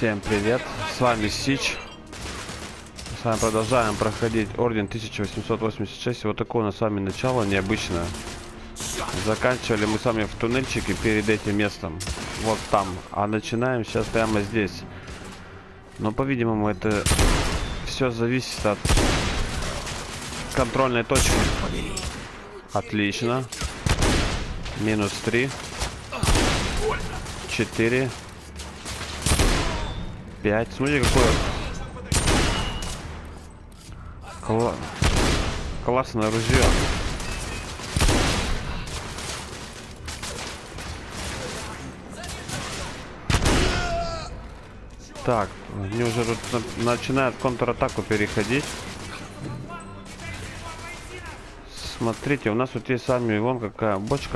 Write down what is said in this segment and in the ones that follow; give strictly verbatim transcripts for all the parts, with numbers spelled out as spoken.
Всем привет, с вами Сич. С вами продолжаем проходить Орден тысяча восемьсот восемьдесят шесть. Вот такое у нас с вами начало необычное. Заканчивали мы с вами в туннельчике перед этим местом. Вот там. А начинаем сейчас прямо здесь. Но, по-видимому, это все зависит от контрольной точки. Отлично. Минус три. Четыре. Пять. Смотрите, какое Кла... классное ружье. Так, они уже тут на... начинают контратаку переходить. Смотрите, у нас тут есть сами вон какая бочка.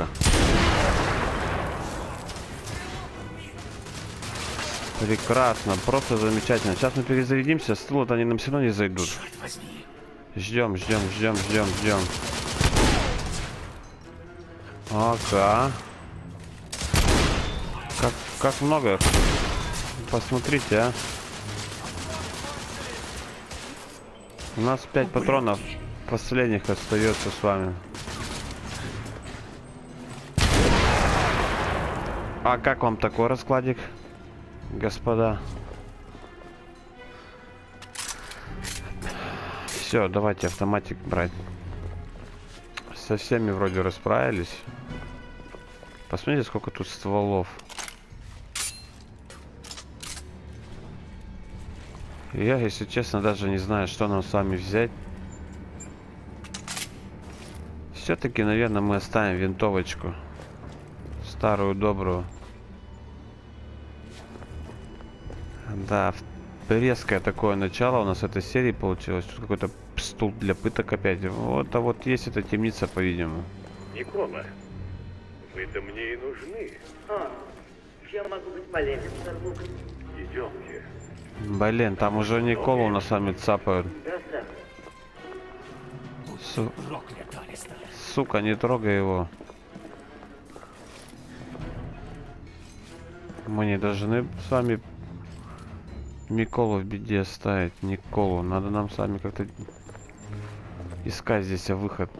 Прекрасно, просто замечательно. Сейчас мы перезарядимся, с тыла-то они нам все равно не зайдут. Ждем, ждем, ждем, ждем, ждем. Ага. Как, как много. Посмотрите, а. У нас пять патронов последних остается с вами. А как вам такой раскладик, господа? Все, давайте автоматик брать. Со всеми вроде расправились. Посмотрите, сколько тут стволов. Я, если честно, даже не знаю, что нам с вами взять. Все-таки, наверное, мы оставим винтовочку. Старую, добрую. Да, резкое такое начало у нас этой серии получилось. Тут какой-то стул для пыток опять. Вот, а вот есть эта темница, по-видимому. Никола, вы-то мне и нужны. А, чем могу быть полезен, Сарбук? Идемте. Блин, там уже Николу на сами цапают. Су... Сука, не трогай его. Мы не должны с вами Николу в беде оставить. Николу. Надо нам с вами как-то искать здесь выход.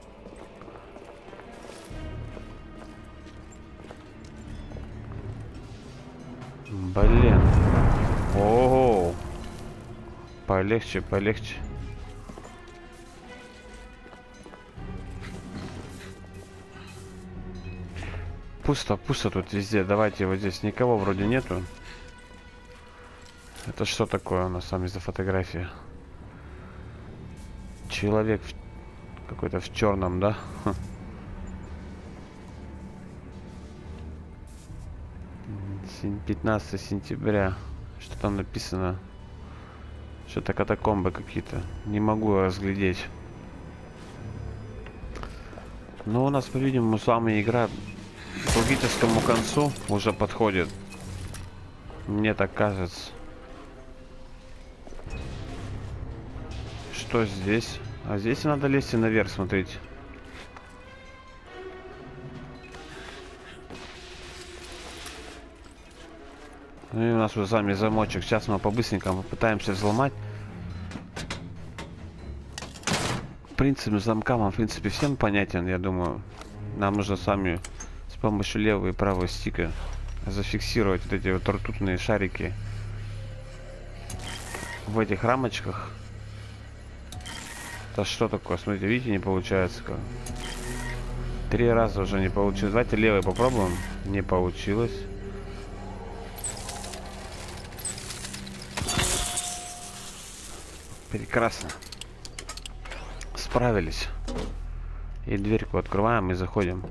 Блин. Ого. Полегче, полегче. Пусто, пусто тут везде. Давайте вот здесь никого вроде нету. Это что такое у нас с вами за фотография? Человек в... какой-то в черном, да? пятнадцатое сентября. Что там написано? Что-то катакомбы какие-то. Не могу разглядеть. Но у нас, по-видимому, с вами игра к логическому концу уже подходит. Мне так кажется. Что здесь? А здесь надо лезть наверх, смотрите. Ну и у нас уже сами замочек. Сейчас мы по-быстренькому попытаемся взломать. Принцип замка вам, в принципе, всем понятен, я думаю. Нам нужно сами с помощью левого и правого стика зафиксировать вот эти вот ртутные шарики в этих рамочках. Это что такое? Смотрите, видите, не получается как. Три раза уже не получилось. Давайте левый попробуем. Не получилось. Прекрасно. Справились. И дверьку открываем и заходим.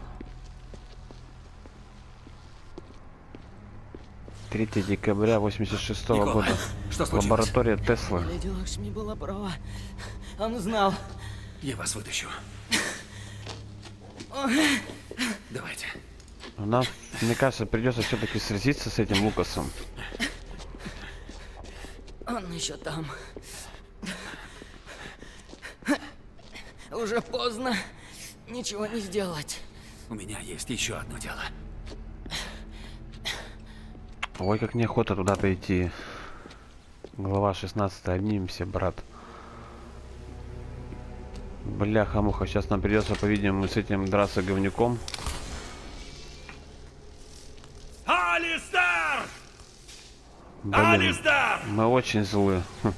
третьего декабря восемьдесят шестого Никола, года. что случилось? Лаборатория Теслы. Леди Лакшми была права. Он знал. Я вас вытащу. Давайте. Нам, мне кажется, придется все-таки сразиться с этим Лукасом. Он еще там. Уже поздно. Ничего не сделать. У меня есть еще одно дело. Ой, как неохота туда-то идти. Глава шестнадцатая. Обнимемся, брат. Бляха-муха. Сейчас нам придется, по-видимому, с этим драться говнюком. Алистер! Блин, Алистер! мы очень злые. Хм.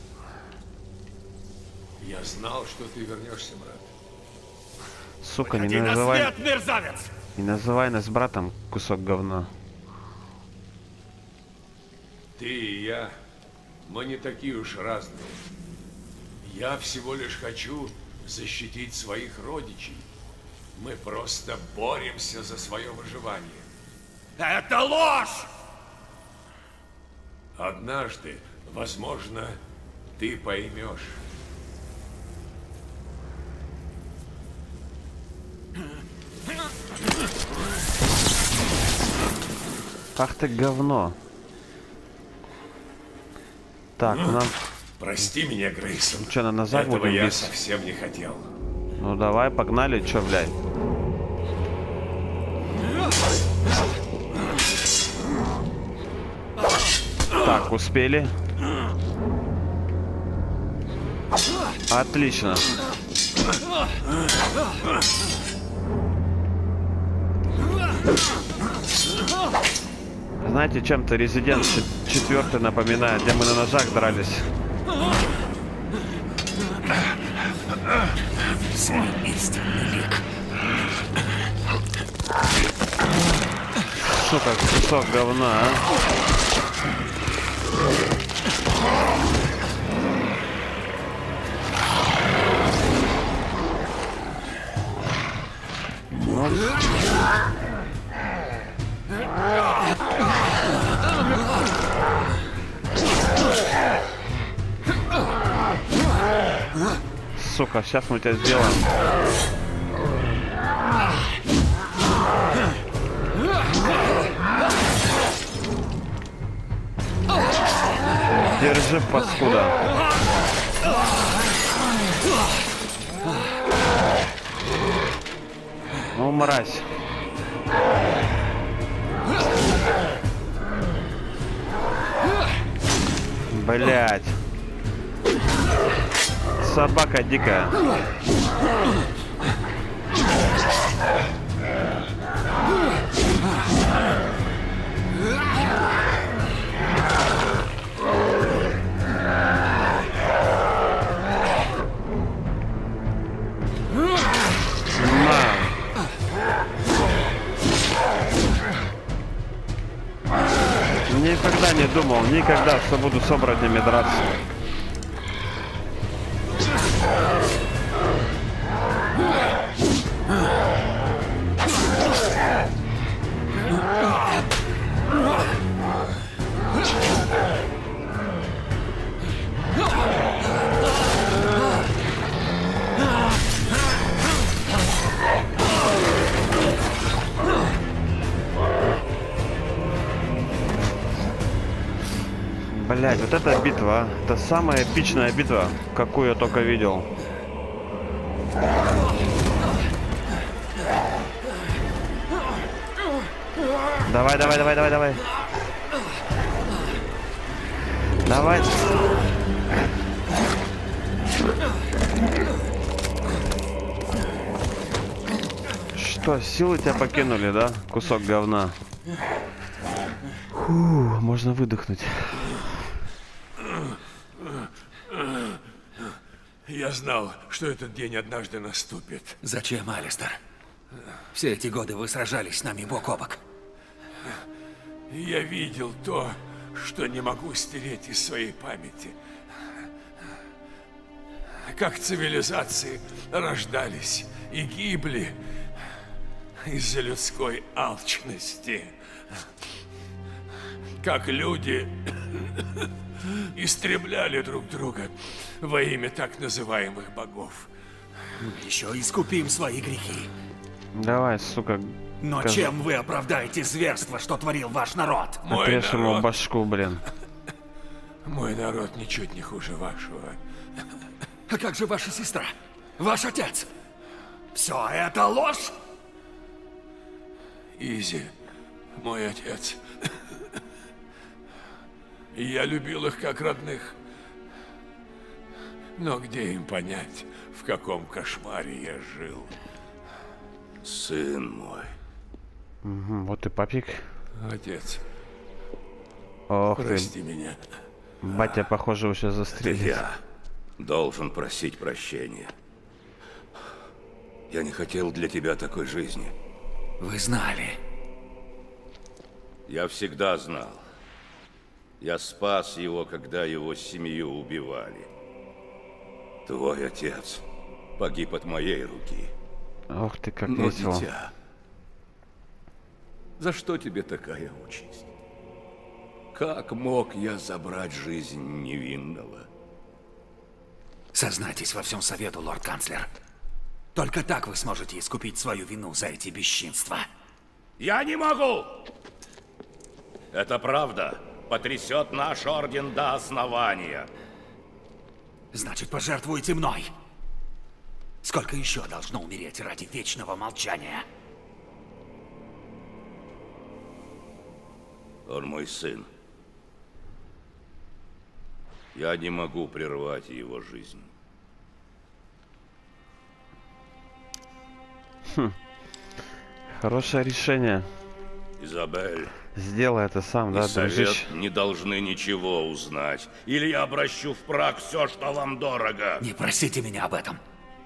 Я знал, что ты вернешься, брат. Сука, не Выходи на называй, свет, мерзавец! не называй нас братом, кусок говна. Ты и я, мы не такие уж разные. Я всего лишь хочу защитить своих родичей. Мы просто боремся за свое выживание. Это ложь! Однажды, возможно, ты поймешь. Ах ты говно. Так, у нас... Прости меня, Грейсон. Что, на назад Этого будем я бить? совсем не хотел. Ну давай, погнали, чё, блядь. Так, успели. Отлично. Знаете, чем-то Резидент четвертый напоминает, где мы на ножах дрались. Свой истинный лик. Сука, кусок говна, а. Ну. Сука, сейчас мы тебя сделаем. Держи, паскуда. Ну, мразь. Блять. Собака дикая. Никогда не думал, никогда, что буду с оборотнями драться. Блять, вот эта битва, это самая эпичная битва, какую я только видел. Давай, давай, давай, давай, давай. Давай. Что, силы тебя покинули, да? Кусок говна. Фу, можно выдохнуть. Я знал, что этот день однажды наступит. Зачем, Алистер? Все эти годы вы сражались с нами бок о бок. Я видел то, что не могу стереть из своей памяти. Как цивилизации рождались и гибли из-за людской алчности. Как люди истребляли друг друга во имя так называемых богов. Еще искупим свои грехи. Давай, сука. Но каз- чем вы оправдаете зверство, что творил ваш народ? Мой Отрежь ему народ, башку, блин. мой народ ничуть не хуже вашего. А как же ваша сестра? Ваш отец? Все это ложь? Изи, мой отец, И я любил их как родных. Но где им понять, в каком кошмаре я жил? Сын мой. Мгм, вот и папик. Отец, Ох прости ты. меня. Батя, похоже, его сейчас Это застрелит. я должен просить прощения. Я не хотел для тебя такой жизни. Вы знали. Я всегда знал. Я спас его, когда его семью убивали. Твой отец погиб от моей руки. Ох ты, как Но, весело. дитя, за что тебе такая участь? Как мог я забрать жизнь невинного? Сознайтесь во всем совету, лорд-канцлер. Только так вы сможете искупить свою вину за эти бесчинства. Я не могу! Это правда потрясет наш орден до основания. Значит, пожертвуйте мной. Сколько еще должно умереть ради вечного молчания? Он мой сын. Я не могу прервать его жизнь. Хорошее решение. Изабель Сделай это сам, и да, совет дружище? не должны ничего узнать. Или я обращу в прах все, что вам дорого. Не просите меня об этом.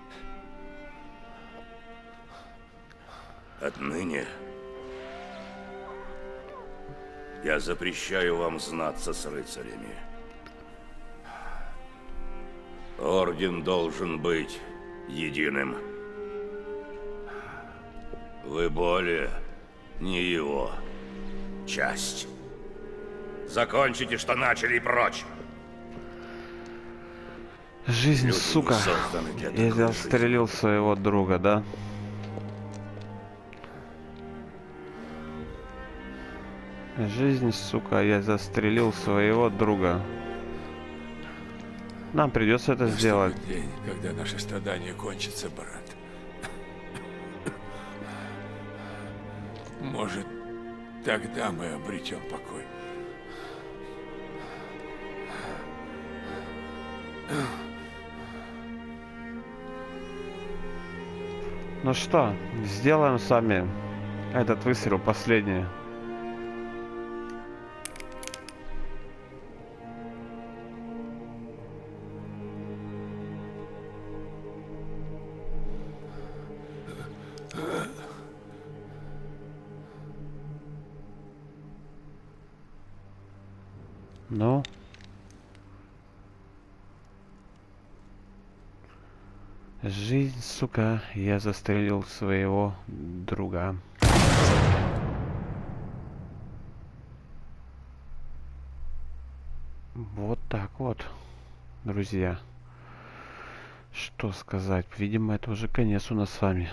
Отныне я запрещаю вам знаться с рыцарями. Орден должен быть единым. Вы более не его часть. Закончите, что начали, и прочь. Жизнь, Люди не сука. созданы для Я такой застрелил своего друга, да? Жизнь, сука, я застрелил своего друга. Нам придется это сделать. Наступит день, когда наше страдание кончится, брат. Может, тогда мы обретем покой. Ну что, сделаем сами этот выстрел последний. Ну? Жизнь, сука, я застрелил своего друга. Вот так вот, друзья. Что сказать? Видимо, это уже конец у нас с вами.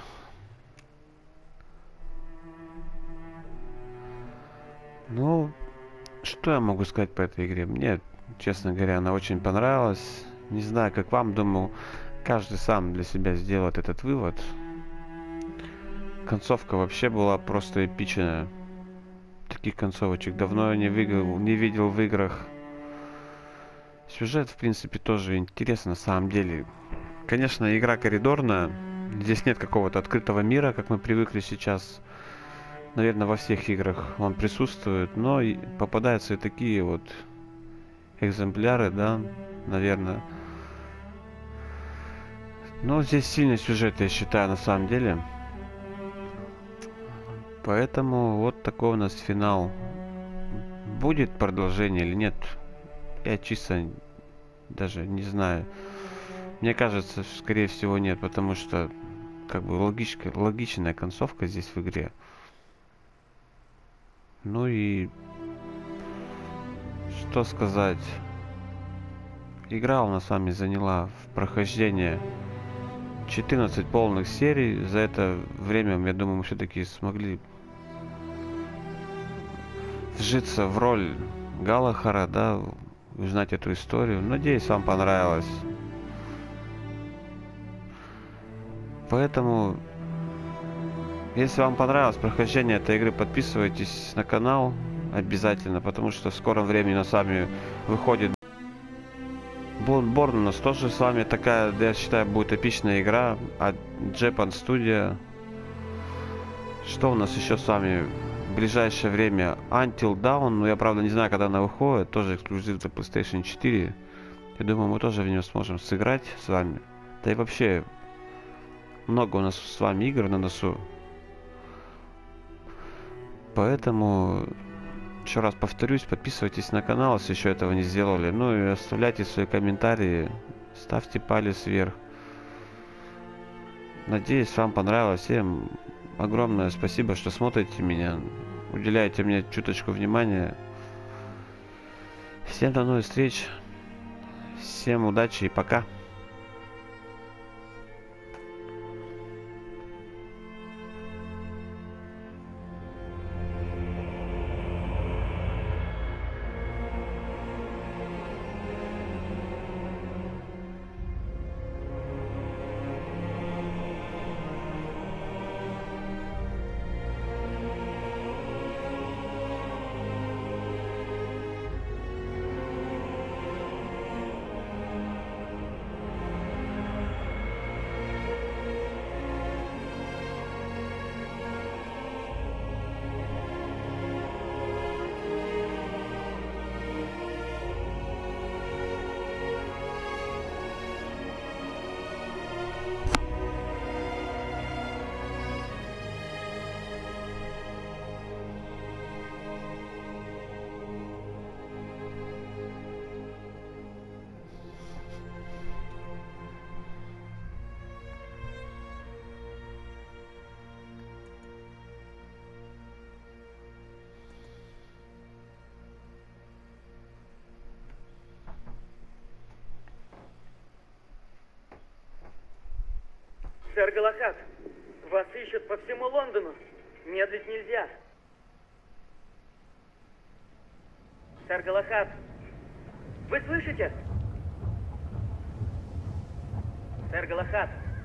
Ну, что я могу сказать по этой игре? Мне, честно говоря, она очень понравилась. Не знаю, как вам, думаю, каждый сам для себя сделает этот вывод. Концовка вообще была просто эпичная. Таких концовочек давно я не, выиграл, не видел в играх. Сюжет, в принципе, тоже интересно на самом деле. Конечно, игра коридорная. Здесь нет какого-то открытого мира, как мы привыкли сейчас. Наверное, во всех играх он присутствует. Но и попадаются и такие вот экземпляры, да, наверное. Но здесь сильный сюжет, я считаю, на самом деле. Поэтому вот такой у нас финал. Будет продолжение или нет? Я чисто даже не знаю. Мне кажется, скорее всего нет, потому что как бы логичка, логичная концовка здесь в игре. Ну и что сказать? Игра у нас с вами заняла в прохождение четырнадцать полных серий. За это время, я думаю, мы все-таки смогли вжиться в роль Галахара, да, узнать эту историю. Надеюсь, вам понравилось. Поэтому, если вам понравилось прохождение этой игры, подписывайтесь на канал, обязательно, потому что в скором времени на сами выходит Bloodborne. У нас тоже с вами такая, я считаю, будет эпичная игра от Japan Studio. Что у нас еще с вами в ближайшее время? Until Dawn, ну я правда не знаю, когда она выходит, тоже эксклюзив для PlayStation четыре. Я думаю, мы тоже в нее сможем сыграть с вами. Да и вообще, много у нас с вами игр на носу. Поэтому, еще раз повторюсь, подписывайтесь на канал, если еще этого не сделали. Ну и оставляйте свои комментарии, ставьте палец вверх. Надеюсь, вам понравилось. Всем огромное спасибо, что смотрите меня, уделяете мне чуточку внимания. Всем до новых встреч, всем удачи и пока. Сэр Галахад, вас ищут по всему Лондону. Медлить нельзя. Сэр Галахад, вы слышите? Сэр Галахад.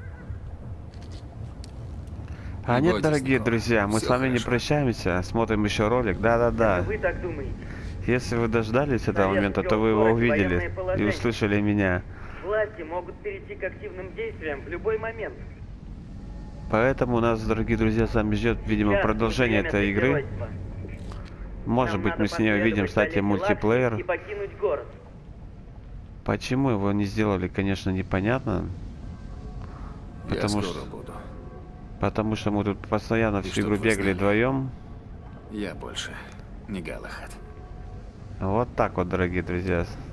А Не нет, бойтесь дорогие никого. друзья, мы Всё с вами не хорошо. прощаемся, смотрим еще ролик. Да-да-да. Вы так думаете? Если вы дождались этого Совет момента, то ввёл вы в его городе увидели военное и положение. услышали меня. Власти могут перейти к активным действиям в любой момент. Поэтому нас, дорогие друзья, с вами ждет, видимо, Сейчас продолжение не время этой для игры. геройства. Может Нам быть, надо мы с ней увидим, последовать кстати, совету мультиплеер. Лакшми и покинуть город. Почему его не сделали, конечно, непонятно. Я Потому скоро что, буду. потому что мы тут постоянно И всю чтоб игру вы бегали знали. вдвоем. Я больше не Галахад. Вот так вот, дорогие друзья.